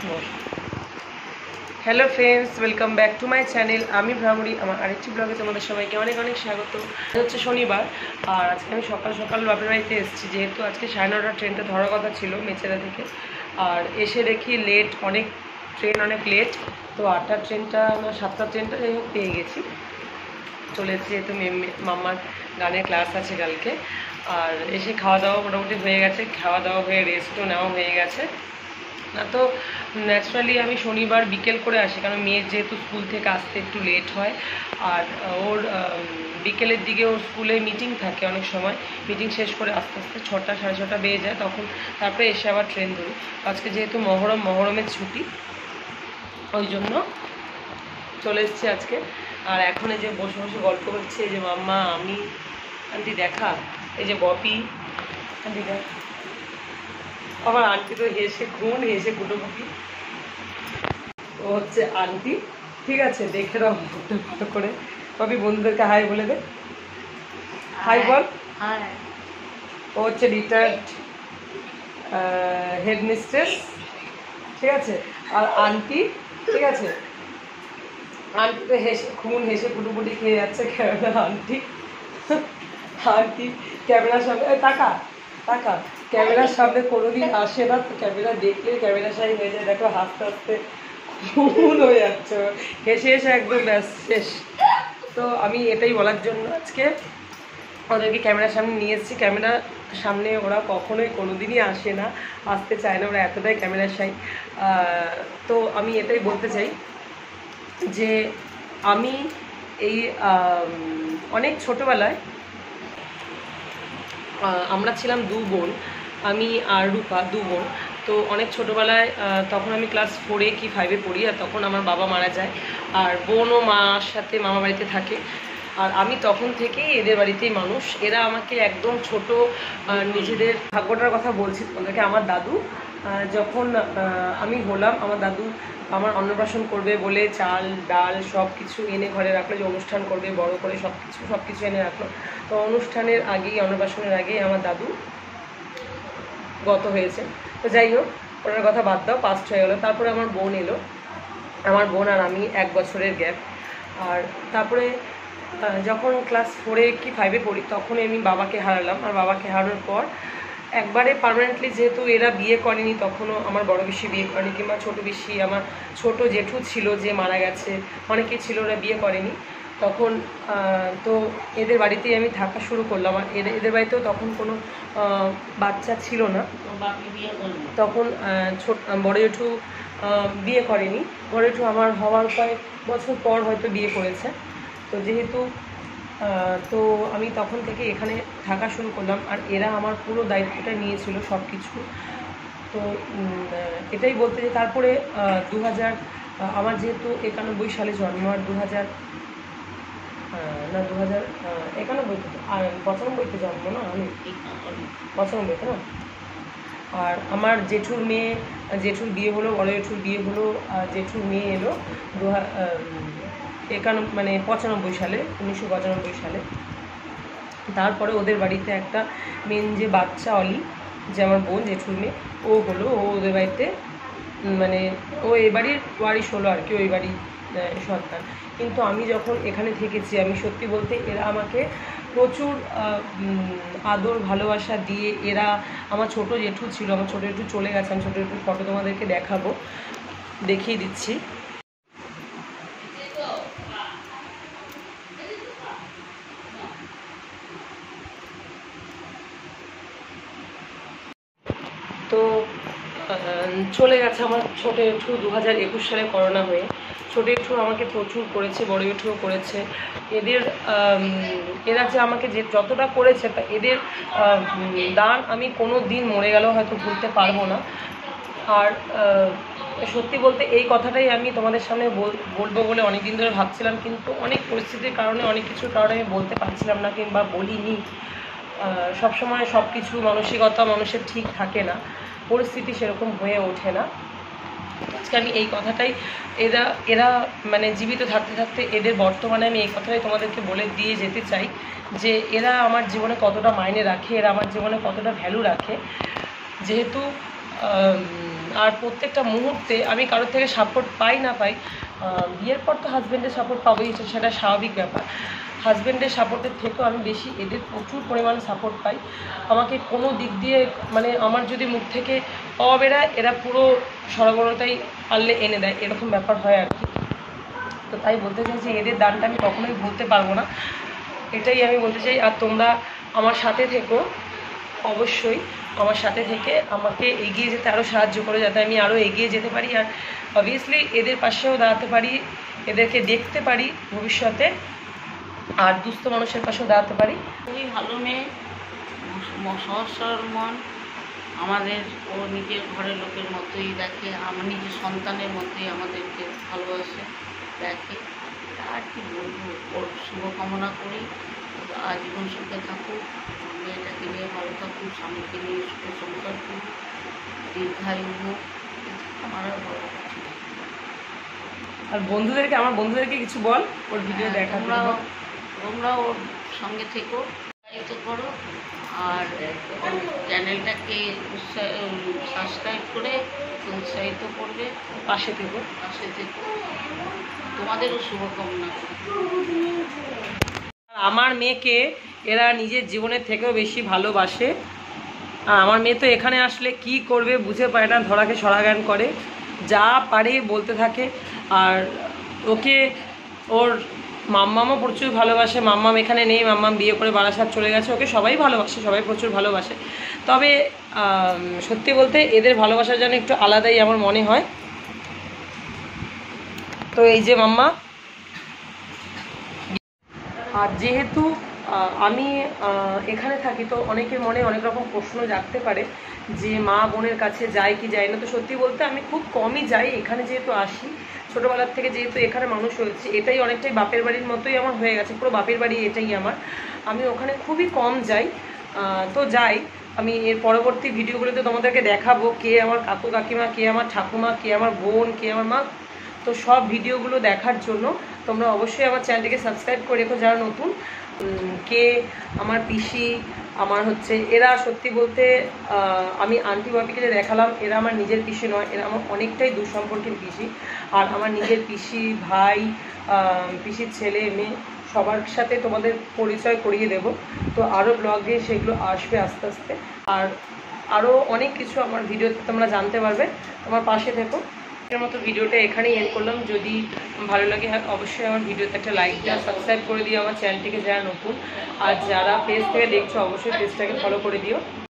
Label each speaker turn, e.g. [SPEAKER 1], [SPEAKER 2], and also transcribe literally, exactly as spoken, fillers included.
[SPEAKER 1] Hello friends, welcome back to my channel. আমি ভ্রামরী, আমার আরেকটি ব্লগে তোমাদের সবাইকে অনেক অনেক স্বাগত। হচ্ছে শনিবার, আর আজকে আমি সকাল সকাল বাপের বাড়িতে এসেছি, যেহেতু আজকে সাড়ে নটার ট্রেনটা ধরার কথা ছিল মেচেদা থেকে। আর এসে দেখি লেট, অনেক ট্রেন অনেক লেট। তো আটটার ট্রেনটা না সাতটার ট্রেনটা যাই হোক পেয়ে গেছি, চলে এসেছি। যেহেতু মাম্মার গানের ক্লাস আছে কালকে। আর এসে খাওয়া দাওয়া মোটামুটি হয়ে গেছে, খাওয়া দাওয়া হয়ে রেস্টও নেওয়া হয়ে গেছে। না তো ন্যাচারালি আমি শনিবার বিকেল করে আসি, কারণ মেয়ের যেহেতু স্কুল থেকে আসতে একটু লেট হয়। আর ওর বিকেলের দিকে ওর স্কুলে মিটিং থাকে, অনেক সময় মিটিং শেষ করে আস্তে আস্তে ছটা সাড়ে ছটা বেজে যায়, তখন তারপরে এসে আবার ট্রেন ধরি। আজকে যেহেতু মহরম মহরমের ছুটি, ওই জন্য চলে এসেছি আজকে। আর এখন এই যে বসে বসে গল্প করছি, এই যে মাম্মা, আমি, আন্টি দেখা, এই যে বপি, আন্টি দেখ, আমার আন্টি তো হেসে খুন হেসে কুটোকুটি। ও হচ্ছে আন্টি, ঠিক আছে, দেখে দাও ভালো করে। বপি বন্ধুদেরকে হাই বলে দে, হাই বল। ও হচ্ছে রিটায়ার্ড হেড মিস্ট্রেস, ঠিক আছে। আর আন্টি, ঠিক আছে, আন্টি তো হেসে খুন হেসে কুটুকুটি খেয়ে যাচ্ছে। ক্যামেরা আন্টি, আন্টি ক্যামেরার সামনে টাকা টাকা ক্যামেরার সামনে কোনোদিন আসে না, তো ক্যামেরা দেখলে ক্যামেরা সাই হয়ে যায়। দেখো হাসতে হাসতে খুন হয়ে যাচ্ছে, হেসে হেসে একদম ব্যাস শেষ। তো আমি এটাই বলার জন্য আজকে ওদেরকে ক্যামেরার সামনে নিয়ে এসেছি। ক্যামেরার সামনে ওরা কখনোই কোনোদিনই আসে না, আসতে চায় না, ওরা এতটাই ক্যামেরার সাই। তো আমি এটাই বলতে চাই যে আমি এই অনেক ছোটোবেলায় আমরা ছিলাম দু বোন, আমি আর রূপা, দু বোন। তো অনেক ছোটোবেলায়, তখন আমি ক্লাস ফোরে কি ফাইভে পড়ি, আর তখন আমার বাবা মারা যায়। আর বোনও মার সাথে মামা বাড়িতে থাকে। আর আমি তখন থেকেই এদের বাড়িতেই মানুষ। এরা আমাকে একদম ছোট, নিজেদের ভাগ্যটার কথা বলছি তোমাদেরকে। আমার দাদু যখন আমি হলাম, আমার দাদু আমার অন্নপ্রাশন করবে বলে চাল ডাল সব কিছু এনে ঘরে রাখলো, যে অনুষ্ঠান করবে বড় করে, সব কিছু সব কিছু এনে রাখলো। তো অনুষ্ঠানের আগেই, অন্নপ্রাশনের আগেই আমার দাদু গত হয়েছে। তো যাই হোক, ওনার কথা বাদ দাও, পাস্ট হয়ে গেলো। তারপরে আমার বোন এলো, আমার বোন আর আমি এক বছরের গ্যাপ। আর তারপরে যখন ক্লাস ফোরে কি ফাইভে পড়ি, তখনই আমি বাবাকে হারালাম। আর বাবাকে হারানোর পর একবারে পার্মানেন্টলি, যেহেতু এরা বিয়ে করেনি, তখনও আমার বড় বেশি বিয়ে করেনি, কিংবা ছোটো বেশি, আমার ছোট জেঠু ছিল যে মারা গেছে, অনেকেই ছিল, ওরা বিয়ে করেনি তখন। তো এদের বাড়িতেই আমি থাকা শুরু করলাম। আর এদের এদের বাড়িতেও তখন কোনো বাচ্চা ছিল না, তখন ছোট বড় জেঠু বিয়ে করেনি। বড় জেঠু আমার হওয়ার কয়েক বছর পর হয়তো বিয়ে করেছে। তো যেহেতু তো আমি তখন থেকে এখানে থাকা শুরু করলাম, আর এরা আমার পুরো দায়িত্বটা নিয়েছিল সব কিছু। তো এটাই বলতে যে তারপরে দু হাজার আমার যেহেতু একানব্বই সালে জন্ম, আর দু হাজার না দু হাজার একানব্বইতে আর পঁচানব্বইতে জন্ম, না আমি পঁচানব্বইতে না। আর আমার জেঠুর মেয়ে, জেঠুর বিয়ে হলো, বড় জেঠুর বিয়ে হলো, জেঠুর মেয়ে এলো দু একানব্বই মানে পঁচানব্বই সালে, উনিশশো পঁচানব্বই সালে। তারপরে ওদের বাড়িতে একটা মেন যে বাচ্চা অলি, যে আমার বোন জেঠুর মেয়ে, ও হলো, ও ওদের বাড়িতে মানে ও এই বাড়ির ওয়ারিশ হলো আর কি, ওই বাড়ির সন্তান। কিন্তু আমি যখন এখানে থেকেছি, আমি সত্যি বলতে এরা আমাকে প্রচুর আদর ভালোবাসা দিয়ে, এরা আমার ছোট জেঠু ছিল, আমার ছোটো জেঠু চলে গেছে, আমি ছোটো জেঠুর ফটো তোমাদেরকে দেখাবো, দেখিয়ে দিচ্ছি। তো চলে গেছে আমার ছোটো জেঠু দু হাজার একুশ সালে করোনা হয়ে। ছোটো জেঠু আমাকে প্রচুর করেছে, বড় জেঠুও করেছে। এদের এরা যে আমাকে যে যতটা করেছে, তা এদের দান আমি কোনো দিন মরে গেলেও হয়তো ভুলতে পারবো না। আর সত্যি বলতে এই কথাটাই আমি তোমাদের সামনে বলবো বলে অনেক দিন ধরে ভাবছিলাম, কিন্তু অনেক পরিস্থিতির কারণে, অনেক কিছুর কারণে আমি বলতে পারছিলাম না, কিংবা বলিনি। সবসময় সব কিছু মানসিকতা মানুষের ঠিক থাকে না, পরিস্থিতি সেরকম হয়ে ওঠে না। আজকে আমি এই কথাটাই, এরা এরা মানে জীবিত থাকতে থাকতে এদের বর্তমানে আমি এই কথাটাই তোমাদেরকে বলে দিয়ে যেতে চাই, যে এরা আমার জীবনে কতটা মাইনে রাখে, এরা আমার জীবনে কতটা ভ্যালু রাখে। যেহেতু আর প্রত্যেকটা মুহূর্তে আমি কারোর থেকে সাপোর্ট পাই না পাই, বিয়ের পর তো হাজব্যান্ডের সাপোর্ট পাবোই, সেটা স্বাভাবিক ব্যাপার। হাজব্যান্ডের সাপোর্টের থেকেও আমি বেশি এদের প্রচুর পরিমাণে সাপোর্ট পাই। আমাকে কোনো দিক দিয়ে মানে আমার যদি মুখ থেকে অ বেরায়, এরা পুরো সরবরাহটাই পারলে এনে দেয়, এরকম ব্যাপার হয় আর কি। তো তাই বলতে চাই যে এদের দানটা আমি কখনোই ভুলতে পারবো না, এটাই আমি বলতে চাই। আর তোমরা আমার সাথে থেকো, অবশ্যই আমার সাথে থেকে আমাকে এগিয়ে যেতে আরও সাহায্য করে, যাতে আমি আরও এগিয়ে যেতে পারি। আর অবভিয়াসলি এদের পাশেও দাঁড়াতে পারি, এদেরকে দেখতে পারি ভবিষ্যতে, আর দুস্থ মানুষের পাশেও দাঁড়াতে পারি।
[SPEAKER 2] খুবই ভালো মেয়ে, সহজ সরল মন, আমাদের ও নিজের ঘরের লোকের মতোই দেখে, আমার নিজের সন্তানের মতোই আমাদেরকে ভালোবাসে, দেখে। আর কি বলবো, ওর শুভকামনা করি, আজীবন সুখে থাকুক, মেয়েটাকে নিয়ে ভালো থাকুক, স্বামীকে নিয়ে সুখে সংসার করুক, দীর্ঘায়ু হোক, আমার আর বড় কিছু।
[SPEAKER 1] আর বন্ধুদেরকে, আমার বন্ধুদেরকে কিছু বল, ওর ভিডিও দেখা।
[SPEAKER 2] তোমরাও তোমরাও ওর সঙ্গে থেকো, উৎসাহিত করো, আর চ্যানেলটাকে সাবস্ক্রাইব করে উৎসাহিত করবে,
[SPEAKER 1] পাশে থেকো,
[SPEAKER 2] পাশে থেকো, তোমাদেরও শুভকামনা করি।
[SPEAKER 1] আমার মেয়েকে এরা নিজের জীবনের থেকেও বেশি ভালোবাসে। আর আমার মেয়ে তো এখানে আসলে কি করবে বুঝে পায় না, ধরাকে সরা জ্ঞান করে, যা পারে বলতে থাকে। আর ওকে ওর মাম্মামও প্রচুর ভালোবাসে। মাম্মাম এখানে নেই, মাম্মাম বিয়ে করে বারাসাত চলে গেছে। ওকে সবাই ভালোবাসে, সবাই প্রচুর ভালোবাসে। তবে সত্যি বলতে এদের ভালোবাসা যেন একটু আলাদাই আমার মনে হয়। তো এই যে মাম্মা, আর যেহেতু আমি এখানে থাকি, তো অনেকের মনে অনেক রকম প্রশ্ন জাগতে পারে যে মা বোনের কাছে যায় কি যায় না। তো সত্যি বলতে আমি খুব কমই যাই। এখানে যেহেতু আসি ছোটোবেলার থেকে, যেহেতু এখানে মানুষ হয়েছে, এটাই অনেকটাই বাপের বাড়ির মতোই আমার হয়ে গেছে, পুরো বাপের বাড়ি এটাই আমার। আমি ওখানে খুবই কম যাই। তো যাই, আমি এর পরবর্তী ভিডিওগুলোতে তোমাদেরকে দেখাবো কে আমার কাকু কাকিমা, কে আমার ঠাকুমা, কে আমার বোন, কে আমার মা। তো সব ভিডিওগুলো দেখার জন্য তোমরা অবশ্যই আমার চ্যানেলটিকে সাবস্ক্রাইব করে রেখো যারা নতুন। কে আমার পিসি, আমার হচ্ছে এরা, সত্যি বলতে আমি আন্টি বাপিকে যে দেখালাম, এরা আমার নিজের পিসি নয়, এরা আমার অনেকটাই দূর সম্পর্কের পিসি। আর আমার নিজের পিসি, ভাই, পিসির ছেলে মেয়ে সবার সাথে তোমাদের পরিচয় করিয়ে দেব। তো আরও ব্লগে সেগুলো আসবে আস্তে আস্তে, আর আরও অনেক কিছু আমার ভিডিওতে তোমরা জানতে পারবে। তোমার পাশে থেকো। এর মতো ভিডিওটা এখানেই এন্ড করলাম। যদি ভালো লাগে অবশ্যই আমার ভিডিওতে একটা লাইক দেওয়া, সাবস্ক্রাইব করে দিও আমার চ্যানেলটিকে যারা নতুন, আর যারা পেজ থেকে দেখছো অবশ্যই পেজটাকে ফলো করে দিও।